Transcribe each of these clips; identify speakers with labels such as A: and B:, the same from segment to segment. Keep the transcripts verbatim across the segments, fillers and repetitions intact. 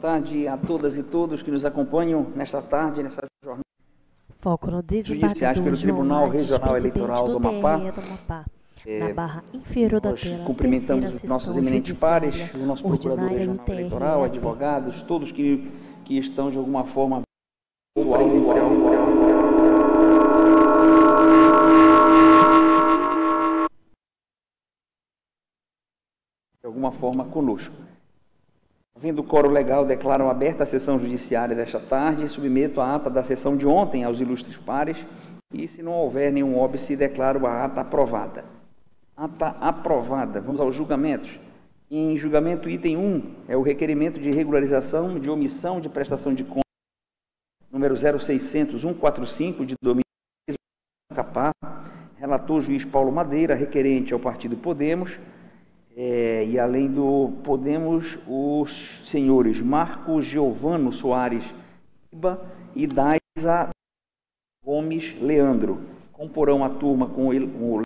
A: tarde a todas e todos que nos acompanham nesta tarde, nessa jornada.
B: Foco no
A: Judiciais pelo Tribunal Regional Eleitoral do Amapá.
B: É, na barra inferior da tela,
A: cumprimentamos os nossos eminentes pares, o nosso Procurador Regional Eleitoral, advogados, todos que, que estão de alguma forma presencial. De alguma forma conosco. Havendo o quórum legal, declaro aberta a sessão judiciária desta tarde e submeto a ata da sessão de ontem aos ilustres pares e, se não houver nenhum óbice, declaro a ata aprovada. Ata aprovada. Vamos aos julgamentos. Em julgamento, item um é o requerimento de regularização de omissão de prestação de contas número zero seiscentos, cento e quarenta e cinco de dois mil e dez, Capá, relator juiz Paulo Madeira, requerente ao partido Podemos. É, e além do Podemos, os senhores Marco Giovano Soares e Daisa Gomes Leandro. Comporão a turma com o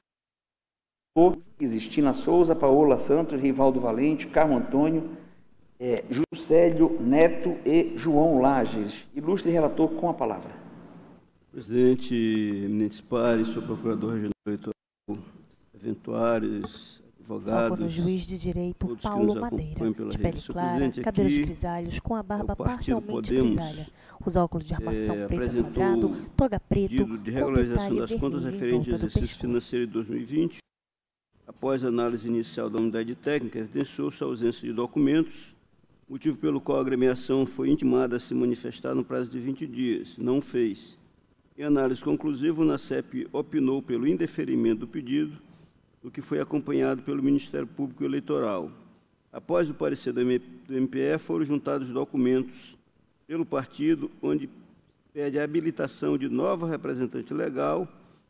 A: Cristina Souza, Paola Santos, Rivaldo Valente, Carmo Antônio, é, Juscelio Neto e João Lages. Ilustre relator, com a palavra.
C: Presidente, eminentes pares, senhor Procurador Regional Eleitoral, eventuários, advogados,
B: no juiz de direito Paulo Madeira, de pele clara, cabelos grisalhos, com a barba parcialmente grisalha, os óculos de armação é, preto quadrado, toga preto,
C: pedido de regularização das contas referentes ao exercício financeiro de dois mil e vinte. Após a análise inicial da unidade técnica, evidenciou-se a ausência de documentos, motivo pelo qual a agremiação foi intimada a se manifestar no prazo de vinte dias. Não fez. Em análise conclusiva, o NACEP opinou pelo indeferimento do pedido, o que foi acompanhado pelo Ministério Público Eleitoral. Após o parecer do M P E, foram juntados documentos pelo partido, onde pede a habilitação de nova representante legal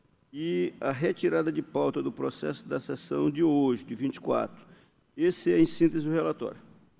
C: e a retirada de pauta do processo da sessão de hoje, de vinte e quatro. Esse é, em síntese, o relatório.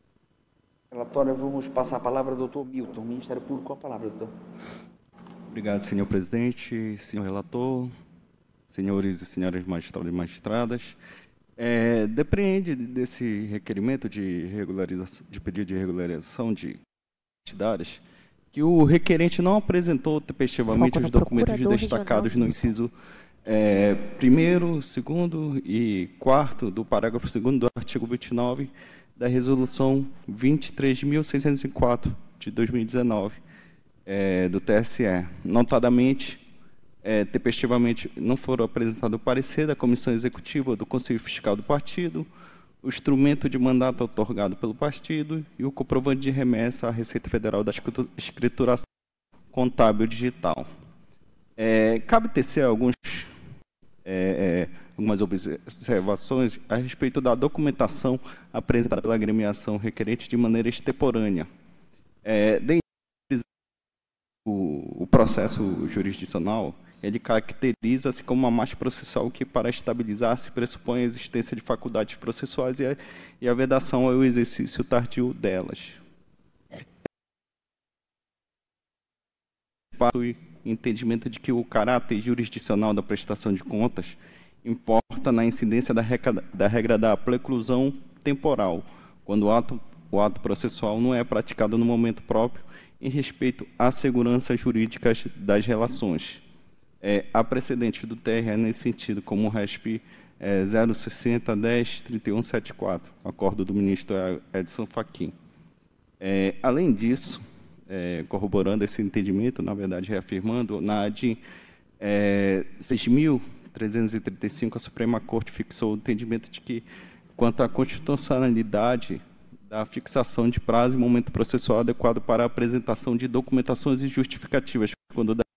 A: Relatório, vamos passar a palavra ao doutor Milton, Ministério Público, com a palavra, doutor.
D: Obrigado, senhor presidente, senhor relator, senhores e senhoras magistrados e magistradas. É, depreende desse requerimento de, regularização, de pedido de regularização de entidades que o requerente não apresentou tempestivamente os documentos destacados no inciso é, primeiro, segundo e quarto do parágrafo segundo do artigo vinte e nove da Resolução vinte e três mil seiscentos e quatro de dois mil e dezenove é, do T S E. Notadamente, É, tempestivamente não foram apresentados o parecer da Comissão Executiva do Conselho Fiscal do Partido, o instrumento de mandato otorgado pelo partido e o comprovante de remessa à Receita Federal da Escrituração Contábil Digital. É, cabe tecer alguns, é, é, algumas observações a respeito da documentação apresentada pela agremiação requerente de maneira extemporânea. É, o, o processo jurisdicional ele caracteriza-se como uma marcha processual que, para estabilizar-se, pressupõe a existência de faculdades processuais e a, e a vedação ao exercício tardio delas. O entendimento de que o caráter jurisdicional da prestação de contas importa na incidência da regra da, regra da preclusão temporal, quando o ato, o ato processual não é praticado no momento próprio em respeito à segurança jurídica das relações. É, há precedentes do T R E nesse sentido, como o R E S P é, zero sessenta, dez, trinta e um, setenta e quatro, acordo do ministro Edson Fachin. É, além disso, é, corroborando esse entendimento, na verdade reafirmando, na A D é, seis mil trezentos e trinta e cinco, a Suprema Corte fixou o entendimento de que, quanto à constitucionalidade da fixação de prazo e momento processual adequado para a apresentação de documentações e justificativas, quando da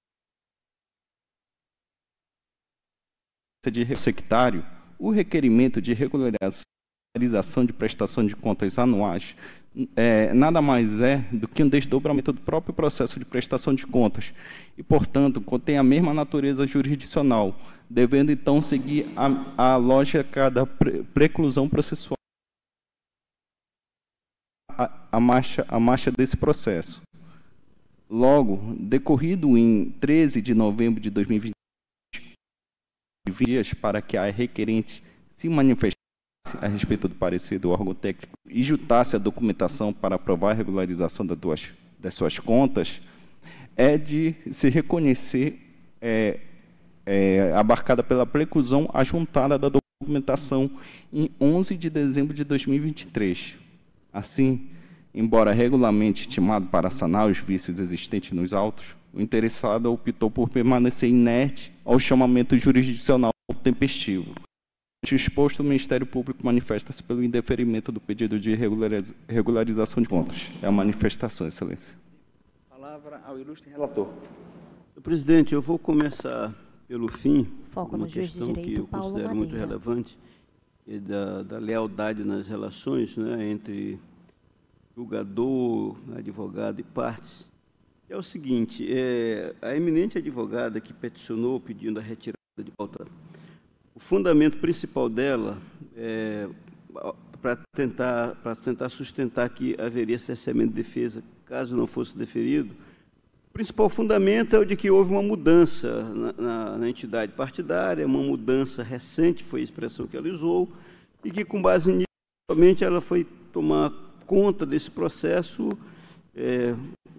D: de sectário, o requerimento de regularização de prestação de contas anuais é, nada mais é do que um desdobramento do próprio processo de prestação de contas e, portanto, contém a mesma natureza jurisdicional, devendo, então, seguir a, a lógica da pre preclusão processual, a, a, marcha, a marcha desse processo. Logo, decorrido em treze de novembro de dois mil e vinte, dias para que a requerente se manifestasse a respeito do parecer do órgão técnico e juntasse a documentação para aprovar a regularização das, duas, das suas contas, é de se reconhecer é, é, abarcada pela preclusão ajuntada da documentação em onze de dezembro de dois mil e vinte e três. Assim, embora regularmente intimado para sanar os vícios existentes nos autos, o interessado optou por permanecer inerte ao chamamento jurisdicional tempestivo. O exposto, o Ministério Público manifesta-se pelo indeferimento do pedido de regularização de contas. É a manifestação, Excelência.
A: Palavra ao ilustre relator.
C: Presidente, eu vou começar pelo fim,
B: Foco
C: uma
B: no juiz de
C: questão
B: direito,
C: que eu
B: Paulo
C: considero
B: Madeira.
C: muito relevante, e da, da lealdade nas relações, né, entre julgador, advogado e partes. É o seguinte, é, a eminente advogada que peticionou pedindo a retirada de pauta, o fundamento principal dela é para tentar, para tentar sustentar que haveria cessamento de defesa caso não fosse deferido. O principal fundamento é o de que houve uma mudança na, na, na entidade partidária, uma mudança recente, foi a expressão que ela usou, e que, com base nisso, somente ela foi tomar conta desse processo é,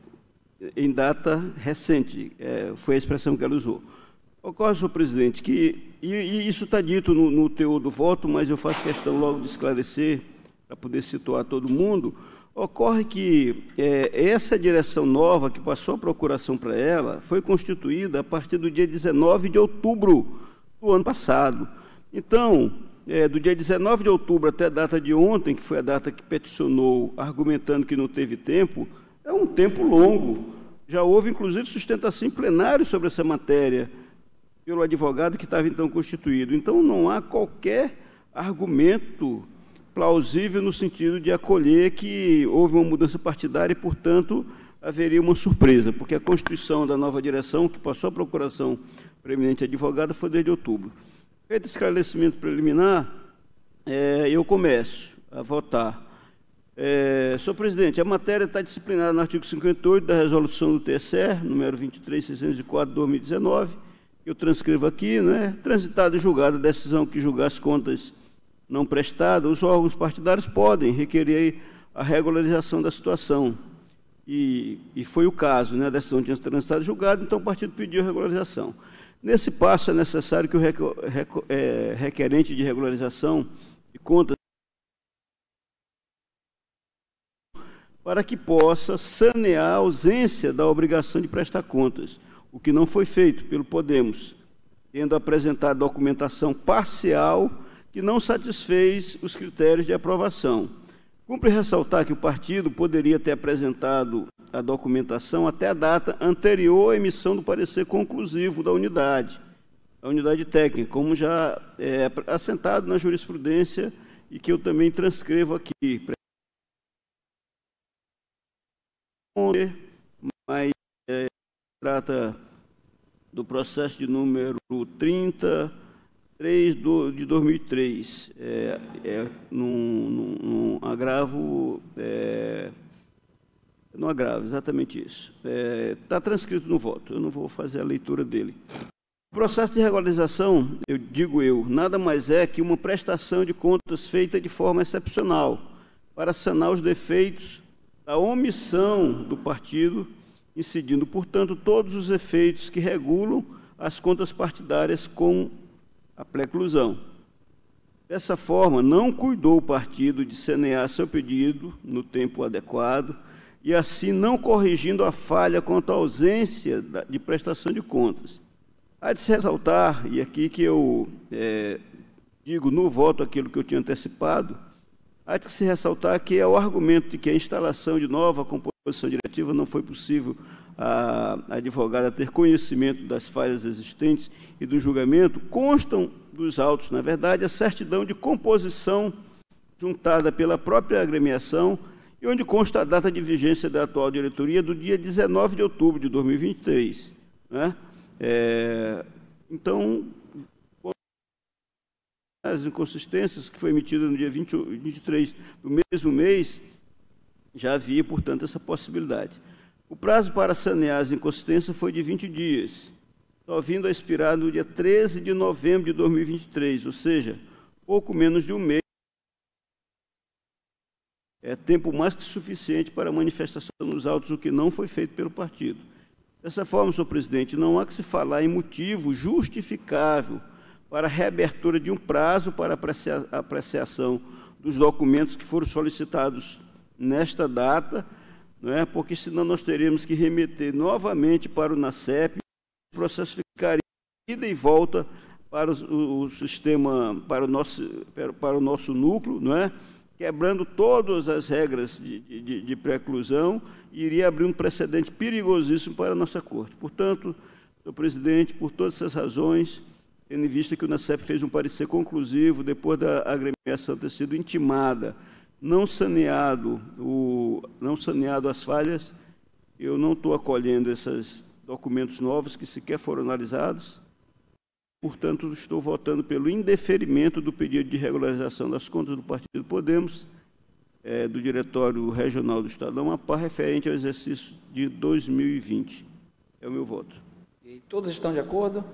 C: em data recente, é, foi a expressão que ela usou. Ocorre, senhor presidente, que, e, e isso está dito no, no teor do voto, mas eu faço questão logo de esclarecer, para poder situar todo mundo, ocorre que é, essa direção nova, que passou a procuração para ela, foi constituída a partir do dia dezenove de outubro do ano passado. Então, é, do dia dezenove de outubro até a data de ontem, que foi a data que peticionou, argumentando que não teve tempo, é um tempo longo. Já houve, inclusive, sustentação em plenário sobre essa matéria pelo advogado que estava, então, constituído. Então, não há qualquer argumento plausível no sentido de acolher que houve uma mudança partidária e, portanto, haveria uma surpresa, porque a constituição da nova direção, que passou a procuração para a eminente advogada, foi desde outubro. Feito esse esclarecimento preliminar, é, eu começo a votar. É, senhor presidente, a matéria está disciplinada no artigo cinquenta e oito da resolução do T S E, número vinte e três mil seiscentos e quatro, de dois mil e dezenove, que eu transcrevo aqui, né? Transitada e julgada a decisão que julgar as contas não prestadas, os órgãos partidários podem requerer a regularização da situação. E, e foi o caso, né? A decisão tinha transitado e julgada, então o partido pediu a regularização. Nesse passo é necessário que o requerente de regularização de contas para que possa sanear a ausência da obrigação de prestar contas, o que não foi feito pelo Podemos, tendo apresentado documentação parcial que não satisfez os critérios de aprovação. Cumpre ressaltar que o partido poderia ter apresentado a documentação até a data anterior à emissão do parecer conclusivo da unidade, a unidade técnica, como já é assentado na jurisprudência e que eu também transcrevo aqui. Mas é, trata do processo de número trinta, três de dois mil e três, é, é, num, num, num agravo, é, no agravo, exatamente isso. Está é, transcrito no voto, eu não vou fazer a leitura dele. O processo de regularização, eu digo eu, nada mais é que uma prestação de contas feita de forma excepcional para sanar os defeitos da omissão do partido, incidindo, portanto, todos os efeitos que regulam as contas partidárias com a preclusão. Dessa forma, não cuidou o partido de sanear seu pedido no tempo adequado e, assim, não corrigindo a falha quanto à ausência de prestação de contas. Há de se ressaltar, e aqui que eu é, digo no voto aquilo que eu tinha antecipado, há de se ressaltar que é o argumento de que a instalação de nova composição diretiva não foi possível a advogada ter conhecimento das falhas existentes e do julgamento, constam dos autos, na verdade, a certidão de composição juntada pela própria agremiação e onde consta a data de vigência da atual diretoria do dia dezenove de outubro de dois mil e vinte e três. Né? É, então, as inconsistências, que foi emitida no dia vinte e três do mesmo mês, já havia, portanto, essa possibilidade. O prazo para sanear as inconsistências foi de vinte dias, só vindo a expirar no dia treze de novembro de dois mil e vinte e três, ou seja, pouco menos de um mês é tempo mais que suficiente para a manifestação nos autos, o que não foi feito pelo partido. Dessa forma, senhor presidente, não há que se falar em motivo justificável para a reabertura de um prazo para a apreciação dos documentos que foram solicitados nesta data, não é? Porque senão nós teríamos que remeter novamente para o NACEP, o processo ficaria ida e volta para o, o sistema, para o nosso, para o nosso núcleo, não é? Quebrando todas as regras de, de, de preclusão, e iria abrir um precedente perigosíssimo para a nossa Corte. Portanto, senhor presidente, por todas essas razões, tendo em vista que o NACEP fez um parecer conclusivo, depois da agremiação ter sido intimada, não saneado, o, não saneado as falhas, eu não estou acolhendo esses documentos novos que sequer foram analisados. Portanto, estou votando pelo indeferimento do pedido de regularização das contas do Partido Podemos, é, do Diretório Regional do Estado do Amapá, referente ao exercício de dois mil e vinte. É o meu voto.
A: E todos estão de acordo?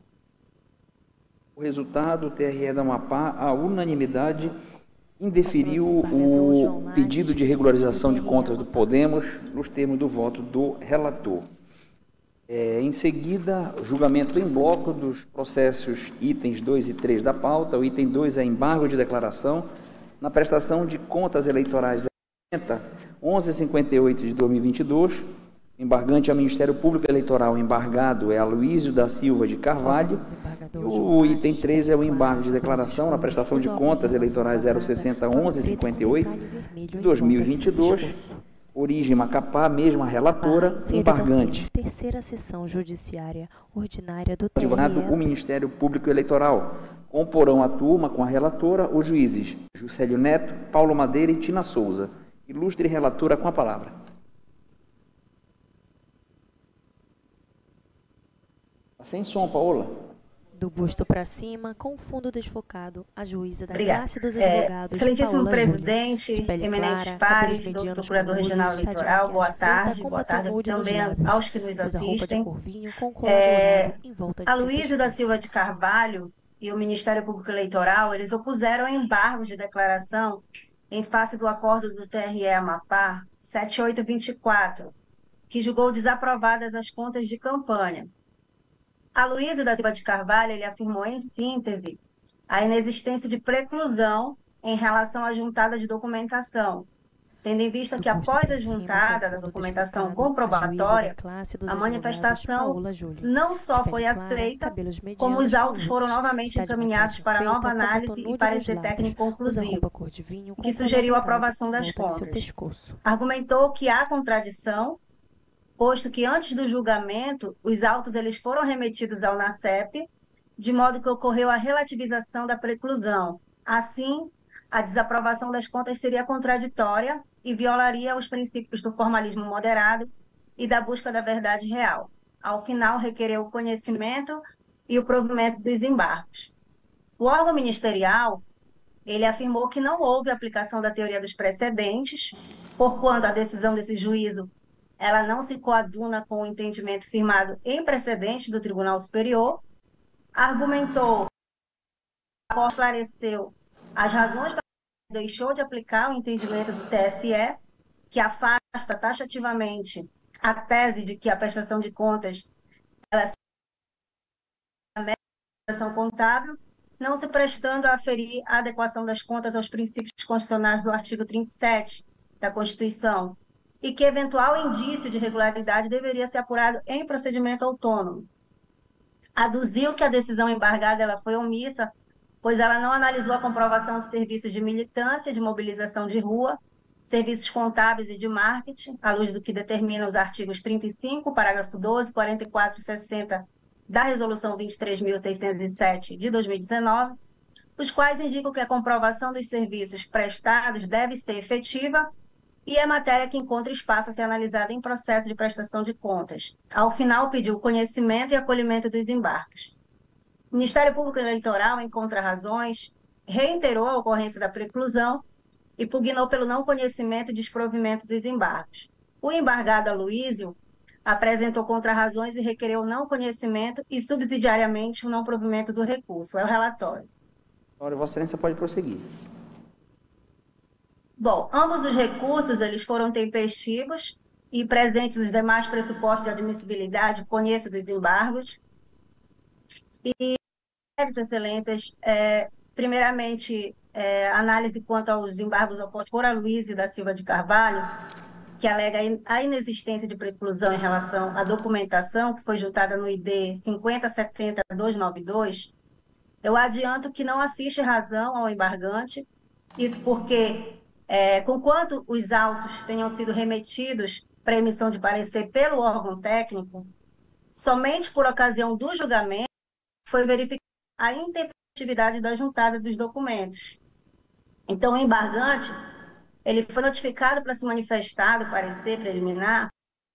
A: O resultado, o T R E do Amapá, a unanimidade, indeferiu o pedido de regularização de contas do Podemos nos termos do voto do relator. É, em seguida, julgamento em bloco dos processos itens dois e três da pauta. O item dois é embargo de declaração na prestação de contas eleitorais onze cinquenta e oito de dois mil e vinte e dois. Embargante ao Ministério Público Eleitoral, embargado é Aloísio da Silva de Carvalho. O item três é o embargo de declaração na prestação de contas eleitorais zero sessenta onze cinquenta e oito de dois mil e vinte e dois. Origem Macapá, mesma relatora, embargante.
B: Terceira sessão judiciária ordinária do T R E.
A: O Ministério Público Eleitoral. Comporão a turma com a relatora os juízes Juscelio Neto, Paulo Madeira e Tina Souza. Ilustre relatora com a palavra. Sem som, Paola.
B: Do busto para cima, com o fundo desfocado, a juíza da
E: Obrigada.
B: classe dos advogados.
E: É, excelentíssimo
B: Paola
E: presidente,
B: Júlia,
E: eminentes
B: clara,
E: pares, doutor Procurador Regional Eleitoral, boa tarde, boa tarde também aos que nos assistem.
B: Corvinho,
E: é,
B: volta de
E: Aloísio da Silva de Carvalho e o Ministério Público Eleitoral, eles opuseram embargos de declaração em face do acordo do T R E Amapá sete mil oitocentos e vinte e quatro, que julgou desaprovadas as contas de campanha. Aloísio da Silva de Carvalho, ele afirmou em síntese a inexistência de preclusão em relação à juntada de documentação, tendo em vista que após a juntada da documentação comprobatória, a manifestação não só foi aceita, como os autos foram novamente encaminhados para nova análise e parecer técnico conclusivo, que sugeriu a aprovação das contas. Argumentou que há contradição, posto que antes do julgamento, os autos eles foram remetidos ao NACEP, de modo que ocorreu a relativização da preclusão. Assim, a desaprovação das contas seria contraditória e violaria os princípios do formalismo moderado e da busca da verdade real. Ao final, requereu o conhecimento e o provimento dos embargos. O órgão ministerial, ele afirmou que não houve aplicação da teoria dos precedentes, porquanto a decisão desse juízo ela não se coaduna com o entendimento firmado em precedente do Tribunal Superior, argumentou, esclareceu as razões para que deixou de aplicar o entendimento do T S E, que afasta taxativamente a tese de que a prestação de contas ela é a prestação contábil, não se prestando a aferir a adequação das contas aos princípios constitucionais do artigo trinta e sete da Constituição, e que eventual indício de irregularidade deveria ser apurado em procedimento autônomo. Aduziu que a decisão embargada ela foi omissa, pois ela não analisou a comprovação de serviços de militância, de mobilização de rua, serviços contábeis e de marketing, à luz do que determinam os artigos trinta e cinco, parágrafo doze, quarenta e quatro e sessenta da Resolução vinte e três mil seiscentos e sete de dois mil e dezenove, os quais indicam que a comprovação dos serviços prestados deve ser efetiva e é matéria que encontra espaço a ser analisada em processo de prestação de contas. Ao final, pediu conhecimento e acolhimento dos embargos. O Ministério Público Eleitoral, em contrarrazões, reiterou a ocorrência da preclusão e pugnou pelo não conhecimento e desprovimento dos embargos. O embargado Aloísio apresentou contrarrazões e requereu não conhecimento e, subsidiariamente, o não provimento do recurso. É o relatório.
A: Vossa Excelência pode prosseguir.
E: Bom, ambos os recursos eles foram tempestivos e presentes os demais pressupostos de admissibilidade, conheço dos embargos. E, excelências, é, primeiramente, é, análise quanto aos embargos opostos por Aloysio da Silva de Carvalho, que alega a inexistência de preclusão em relação à documentação que foi juntada no I D cinquenta setenta duzentos e noventa e dois, eu adianto que não assiste razão ao embargante, isso porque, é, conquanto os autos tenham sido remetidos para emissão de parecer pelo órgão técnico, somente por ocasião do julgamento foi verificada a intempestividade da juntada dos documentos. Então, o embargante ele foi notificado para se manifestar do parecer preliminar,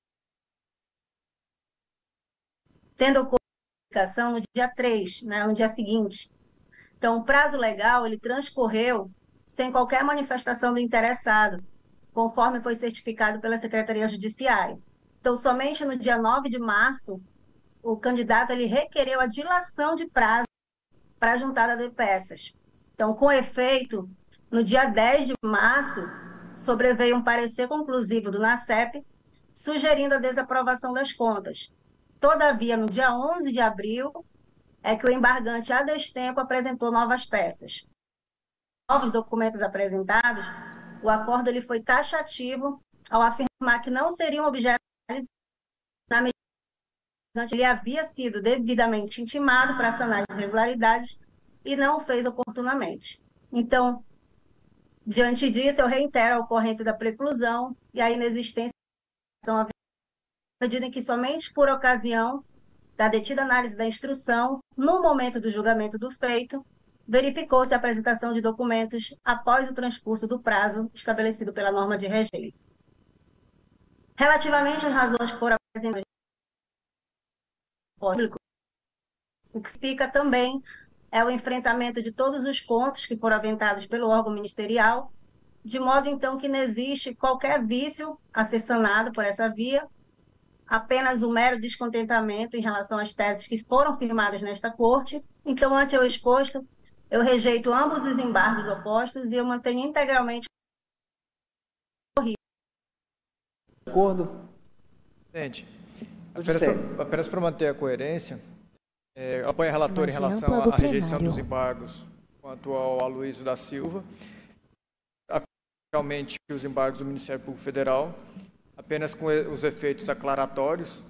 E: tendo ocorrido a publicação no dia três, né, no dia seguinte. Então, o prazo legal ele transcorreu sem qualquer manifestação do interessado, conforme foi certificado pela Secretaria Judiciária. Então, somente no dia nove de março, o candidato ele requereu a dilação de prazo para a juntada de peças. Então, com efeito, no dia dez de março, sobreveio um parecer conclusivo do NACEP, sugerindo a desaprovação das contas. Todavia, no dia onze de abril, é que o embargante a destempo apresentou novas peças. Novos documentos apresentados, o acordo ele foi taxativo ao afirmar que não seriam objeto de análise na medida que ele havia sido devidamente intimado para sanar as irregularidades e não o fez oportunamente. Então, diante disso, eu reitero a ocorrência da preclusão e a inexistência da medida em que somente por ocasião da detida análise da instrução, no momento do julgamento do feito, verificou-se a apresentação de documentos após o transcurso do prazo estabelecido pela norma de regência. Relativamente às razões que foram apresentadas público, o que se explica também é o enfrentamento de todos os pontos que foram aventados pelo órgão ministerial, de modo, então, que não existe qualquer vício a ser sanado por essa via, apenas um mero descontentamento em relação às teses que foram firmadas nesta corte. Então, ante o exposto, eu rejeito ambos os embargos opostos e eu mantenho integralmente o corrido.
A: De acordo?
F: Presidente, apenas para manter a coerência, é, eu apoio a relatora em relação à rejeição dos embargos quanto ao Aloysio da Silva, realmente os embargos do Ministério Público Federal, apenas com os efeitos aclaratórios,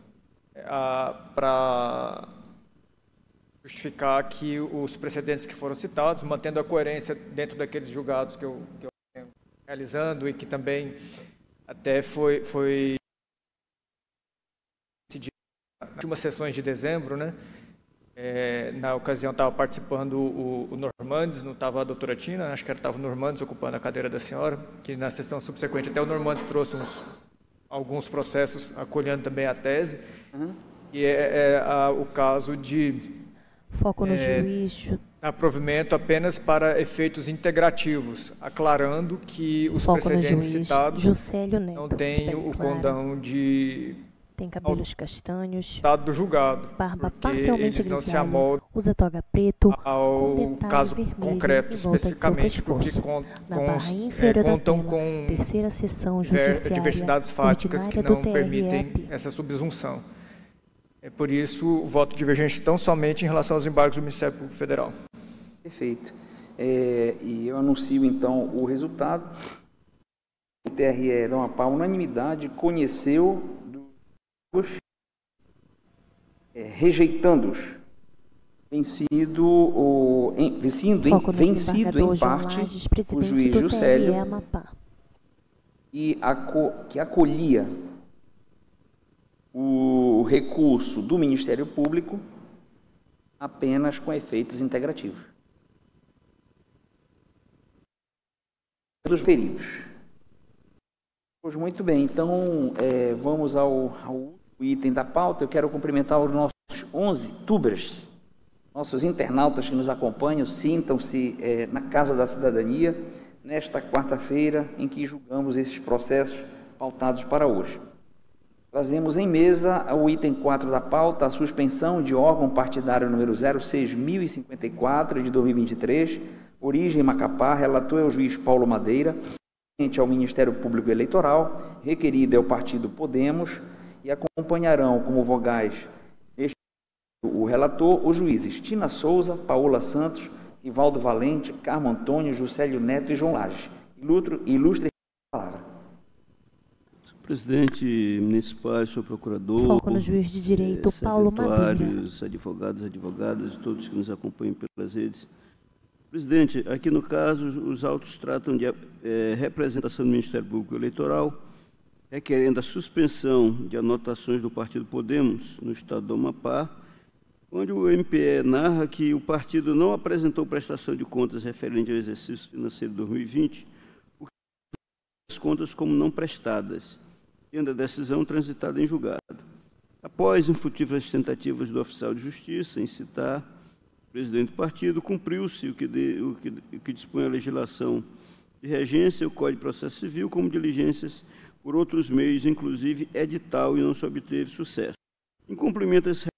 F: para justificar que os precedentes que foram citados, mantendo a coerência dentro daqueles julgados que eu, que eu venho realizando e que também até foi, foi decidido nas últimas sessões de dezembro, né? É, na ocasião estava participando o, o Normandes, não estava a doutora Tina, acho que estava o Normandes ocupando a cadeira da senhora, que na sessão subsequente até o Normandes trouxe uns, alguns processos acolhendo também a tese, uhum. e é, é a, o caso de
B: foco no
F: é,
B: juiz,
F: aprovimento apenas para efeitos integrativos, aclarando que os foco precedentes citados Neto, não têm o condão de
B: tem cabelos castanhos,
F: estado do julgado,
B: barba parcialmente
F: eles não
B: grisalha,
F: se amoldam
B: usa toga preto,
F: ao
B: com
F: caso
B: vermelho
F: concreto, especificamente, porque con, com, é, contam com
B: terceira sessão judiciária,
F: diversidades fáticas que não permitem essa subsunção. É por isso o voto divergente tão somente em relação aos embargos do Ministério Público Federal.
A: Perfeito. É, e eu anuncio, então, o resultado. O T R E, da Amapá, unanimidade, conheceu É, rejeitando-os, vencido, o, em, vencido, em, vencido em parte
B: Lages,
A: o juiz Juscelio, e aco, que acolhia o recurso do Ministério Público apenas com efeitos integrativos dos feridos. Pois muito bem, então é, vamos ao, ao item da pauta. Eu quero cumprimentar os nossos onze tubers, nossos internautas que nos acompanham. Sintam-se é, na Casa da Cidadania, nesta quarta-feira em que julgamos esses processos pautados para hoje. Trazemos em mesa o item quatro da pauta, a suspensão de órgão partidário número zero seis mil e cinquenta e quatro de dois mil e vinte e três, origem Macapá, relator é o juiz Paulo Madeira. ao Ministério Público Eleitoral, requerida é o partido Podemos, e acompanharão como vogais neste o relator, os juízes Tina Souza, Paola Santos, Rivaldo Valente, Carmo Antônio, Juscelio Neto e João Lages. Ilustre, ilustre a palavra.
C: Senhor presidente municipal, senhor procurador,
B: foco no juiz de direito, eh, Paulo Madeira,
C: advogados, advogadas e todos que nos acompanham pelas redes. Presidente, aqui no caso, os autos tratam de é, representação do Ministério Público Eleitoral, requerendo a suspensão de anotações do partido Podemos no estado do Amapá, onde o M P E narra que o partido não apresentou prestação de contas referente ao exercício financeiro de dois mil e vinte, porque as contas como não prestadas, tendo a decisão transitada em julgado. Após infrutíferas tentativas do oficial de justiça em citar o presidente do partido, cumpriu-se o que, de, o, que, o que dispõe a legislação de regência, o Código de Processo Civil, como diligências por outros meios, inclusive edital, e não se obteve sucesso. Em cumprimento a esse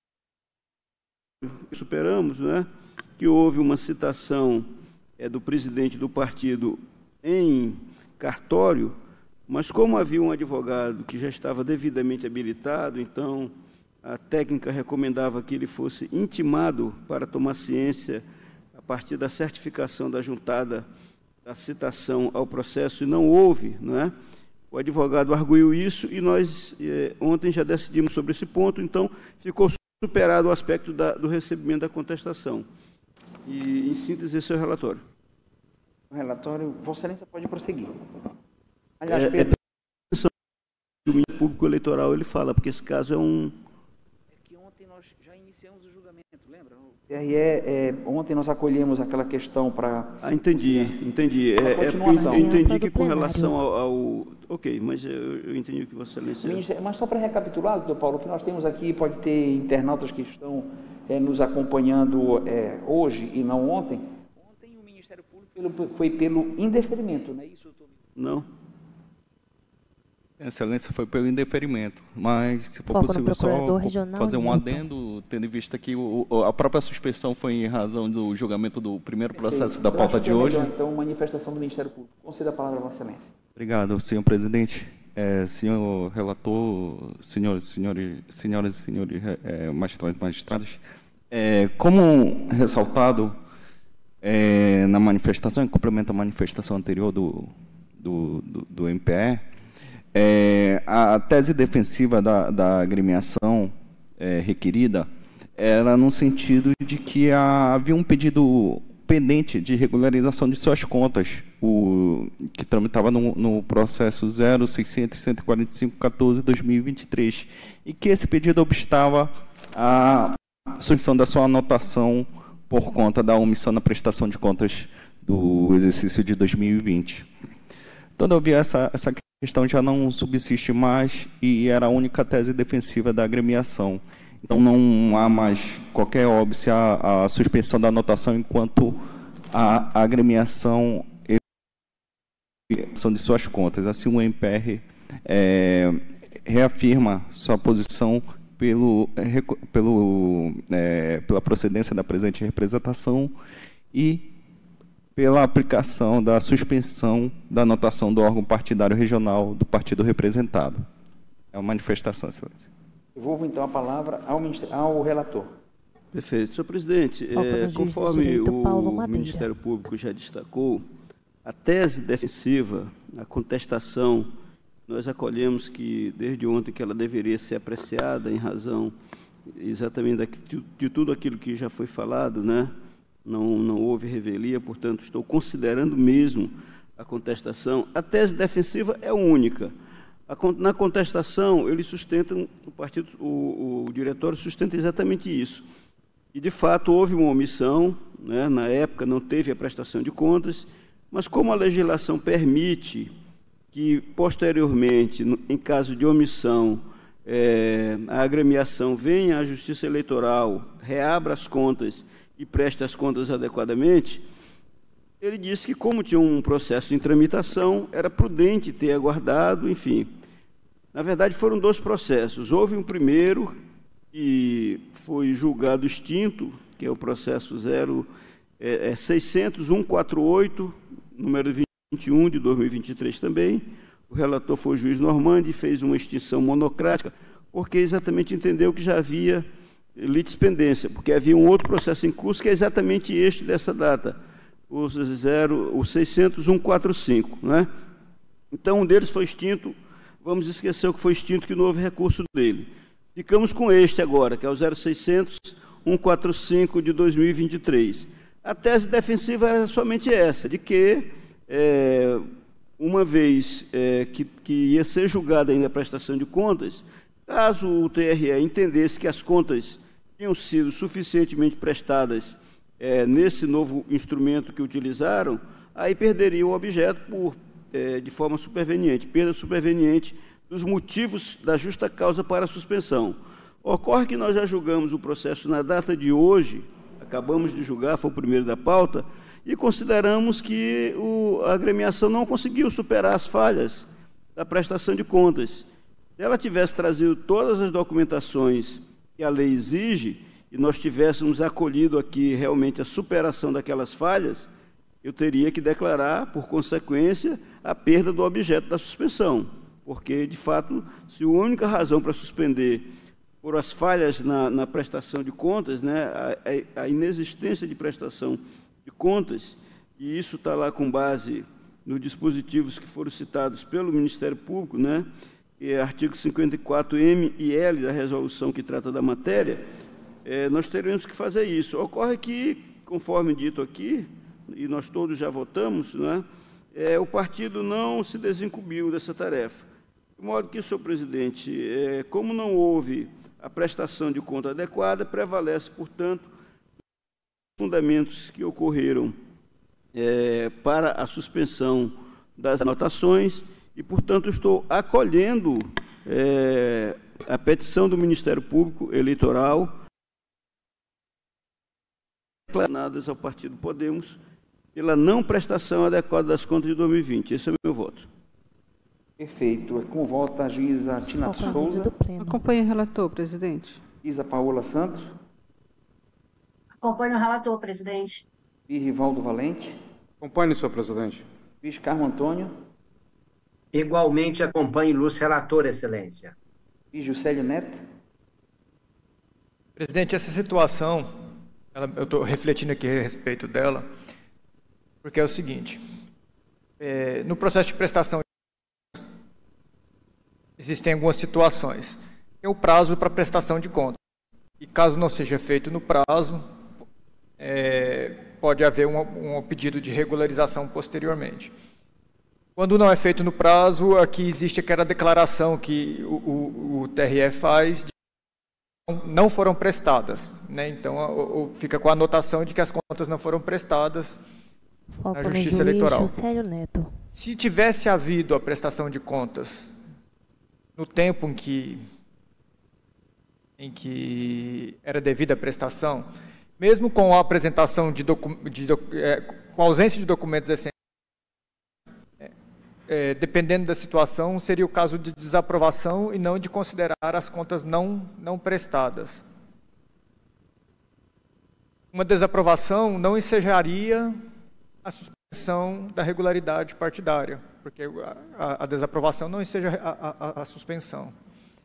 C: superamos, né, que houve uma citação é, do presidente do partido em cartório, mas como havia um advogado que já estava devidamente habilitado, então a técnica recomendava que ele fosse intimado para tomar ciência a partir da certificação da juntada da citação ao processo, e não houve, não é? O advogado arguiu isso e nós eh, ontem já decidimos sobre esse ponto, então ficou superado o aspecto da, do recebimento da contestação. E, em síntese, esse é o relatório.
A: O relatório, Vossa Excelência pode prosseguir. Aliás,
C: é,
A: Pedro...
C: é, o Ministério Público Eleitoral ele fala, porque esse caso é um...
A: É que ontem nós já iniciamos o julgamento, lembra? O T R E, é, ontem nós acolhemos aquela questão para...
C: Ah, entendi, entendi. É, é porque eu entendi que com relação ao... ao... Ok, mas eu, eu entendi o que Vossa Excelência...
A: Mas só para recapitular, doutor Paulo, o que nós temos aqui, pode ter internautas que estão é, nos acompanhando é, hoje e não ontem. Ontem o Ministério Público foi pelo indeferimento, não é isso, doutor?
C: Não.
D: Excelência, foi pelo indeferimento, mas se for
B: Foco
D: possível só
B: regional,
D: fazer um
B: Newton.
D: adendo, tendo em vista que o, a própria suspensão foi em razão do julgamento do primeiro processo
A: Perfeito.
D: da
A: Eu
D: pauta
A: acho que
D: de
A: é
D: hoje.
A: melhor, então, manifestação do Ministério Público. Conceda a palavra a Vossa Excelência.
D: Obrigado, senhor presidente. É, senhor relator, senhores, senhores, senhoras e senhores é, magistrados e magistradas, é, como ressaltado é, na manifestação, em complemento à manifestação anterior do, do, do, do M P E, É, a tese defensiva da, da agremiação é, requerida era no sentido de que a, havia um pedido pendente de regularização de suas contas, o, que tramitava no, no processo zero seiscentos, cento e quarenta e cinco, quatorze de dois mil e vinte e três, e que esse pedido obstava a suspensão da sua anotação por conta da omissão na prestação de contas do exercício de dois mil e vinte. Todavia, essa, essa A questão já não subsiste mais e era a única tese defensiva da agremiação. Então, não há mais qualquer óbice à, à suspensão da anotação enquanto a, a agremiação de suas contas. Assim, o M P R é, reafirma sua posição pelo, pelo, é, pela procedência da presente representação e pela aplicação da suspensão da anotação do órgão partidário regional do partido representado. É uma manifestação, excelência.
A: Devolvo, então, a palavra ao, ao relator.
C: Perfeito. Senhor presidente, é, conforme
B: direito,
C: o Ministério Público já destacou, a tese defensiva, a contestação, nós acolhemos que, desde ontem, que ela deveria ser apreciada em razão exatamente de, de tudo aquilo que já foi falado, né? Não, não houve revelia, portanto, estou considerando mesmo a contestação. A tese defensiva é única. A, na contestação, eles sustentam, o partido, o, o diretório sustenta exatamente isso. E, de fato, houve uma omissão, né? Na época não teve a prestação de contas, mas como a legislação permite que, posteriormente, no, em caso de omissão, é, a agremiação venha à Justiça Eleitoral, reabra as contas e preste as contas adequadamente, ele disse que, como tinha um processo em tramitação, era prudente ter aguardado, enfim. Na verdade, foram dois processos. Houve um primeiro, que foi julgado extinto, que é o processo zero, é, é seiscentos, cento e quarenta e oito, número vinte vinte e um de dois mil e vinte e três também. O relator foi o juiz Normandi e fez uma extinção monocrática, porque exatamente entendeu que já havia litispendência, porque havia um outro processo em curso, que é exatamente este dessa data, o, zero, o seiscentos mil cento e quarenta e cinco. Né? Então, um deles foi extinto, vamos esquecer o que foi extinto, que não houve recurso dele. Ficamos com este agora, que é o zero seiscentos mil cento e quarenta e cinco de dois mil e vinte e três. A tese defensiva era somente essa, de que, é, uma vez é, que, que ia ser julgada ainda a prestação de contas, caso o T R E entendesse que as contas tinham sido suficientemente prestadas é, nesse novo instrumento que utilizaram, aí perderia o objeto por, é, de forma superveniente, perda superveniente dos motivos da justa causa para a suspensão. Ocorre que nós já julgamos o processo na data de hoje, acabamos de julgar, foi o primeiro da pauta, e consideramos que o, a agremiação não conseguiu superar as falhas da prestação de contas. Se ela tivesse trazido todas as documentações que a lei exige, e nós tivéssemos acolhido aqui realmente a superação daquelas falhas, eu teria que declarar, por consequência, a perda do objeto da suspensão, porque, de fato, se a única razão para suspender por as falhas na, na prestação de contas, né, a, a inexistência de prestação de contas, e isso está lá com base nos dispositivos que foram citados pelo Ministério Público, né, que é artigo cinquenta e quatro M e L da resolução que trata da matéria, é, nós teremos que fazer isso. Ocorre que, conforme dito aqui, e nós todos já votamos, né, é, o partido não se desincumbiu dessa tarefa. De modo que, senhor presidente, é, como não houve a prestação de conta adequada, prevalece, portanto, os fundamentos que ocorreram é, para a suspensão das anotações e, portanto, estou acolhendo é, a petição do Ministério Público Eleitoral declaradas ao partido Podemos pela não prestação adequada das contas de dois mil e vinte. Esse é o meu voto.
A: Perfeito. Com voto a juíza Tina Souza.
G: Acompanhe o relator, presidente.
A: Isa Paola Santos.
E: Acompanhe o relator, presidente.
A: E Rivaldo Valente.
H: Acompanhe, senhor presidente.
A: Luiz Carmo Antônio.
I: Igualmente acompanhe Lúcio Relator, excelência.
A: E Juscelio Neto.
F: Presidente, essa situação, ela, eu estou refletindo aqui a respeito dela, porque é o seguinte, é, no processo de prestação existem algumas situações. Tem o prazo para prestação de contas. E caso não seja feito no prazo, é, pode haver um, um pedido de regularização posteriormente. Quando não é feito no prazo, aqui existe aquela declaração que o, o, o T R E faz de que não foram prestadas. Né? Então, o, o, fica com a anotação de que as contas não foram prestadas
B: Foco
F: na Justiça Eleitoral.
B: Juscelio Neto.
F: Se tivesse havido a prestação de contas no tempo em que, em que era devida a prestação, mesmo com a apresentação de, docu de doc é, com a ausência de documentos essenciais, é, é, dependendo da situação, seria o caso de desaprovação e não de considerar as contas não, não prestadas. Uma desaprovação não ensejaria a suspensão da regularidade partidária, porque a, a desaprovação não enseja a, a, a suspensão.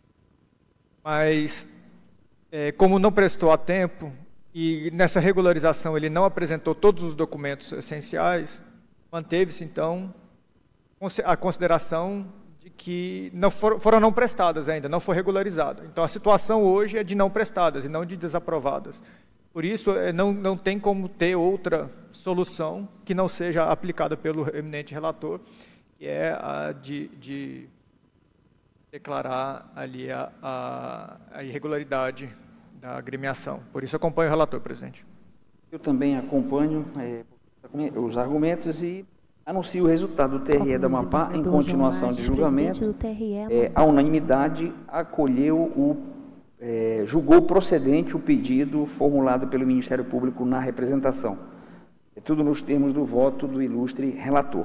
F: Mas, é, como não prestou a tempo, e nessa regularização ele não apresentou todos os documentos essenciais, manteve-se, então, a consideração de que não for, foram não prestadas ainda, não foi regularizada. Então, a situação hoje é de não prestadas e não de desaprovadas. Por isso, não, não tem como ter outra solução que não seja aplicada pelo eminente relator, que é a de, de declarar ali a, a, a irregularidade da agremiação. Por isso, acompanho o relator, presidente.
A: Eu também acompanho é, os argumentos e anuncio o resultado do T R E da Amapá em continuação de julgamento. É, a unanimidade acolheu o É, julgou procedente o pedido formulado pelo Ministério Público na representação. É tudo nos termos do voto do ilustre relator.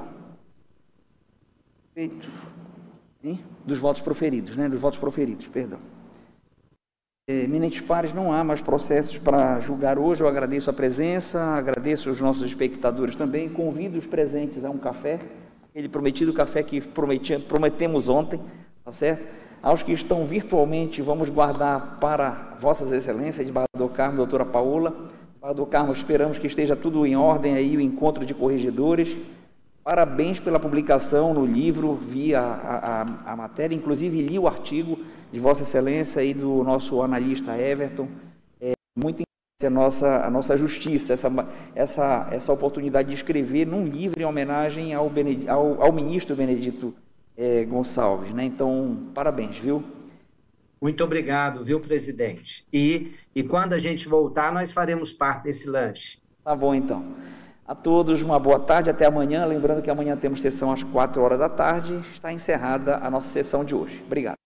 A: Feito. Hein? Dos votos proferidos, né? Dos votos proferidos, perdão. É, eminentes pares, não há mais processos para julgar hoje. Eu agradeço a presença, agradeço os nossos espectadores também, convido os presentes a um café aquele prometido café que prometi, prometemos ontem, tá certo? Aos que estão virtualmente, vamos guardar para Vossas Excelências, desembargador Carmo, doutora Paula. Desembargador Carmo, esperamos que esteja tudo em ordem aí, o encontro de corregedores. Parabéns pela publicação no livro, vi a, a, a matéria, inclusive li o artigo de Vossa Excelência e do nosso analista Everton. É muito importante a nossa, a nossa justiça, essa, essa, essa oportunidade de escrever num livro em homenagem ao, Bened, ao, ao ministro Benedito é, Gonçalves, né? Então, parabéns, viu?
I: Muito obrigado, viu, presidente? E, e quando a gente voltar, nós faremos parte desse lanche.
A: Tá bom, então. A todos, uma boa tarde, até amanhã. Lembrando que amanhã temos sessão às quatro horas da tarde. Está encerrada a nossa sessão de hoje. Obrigado.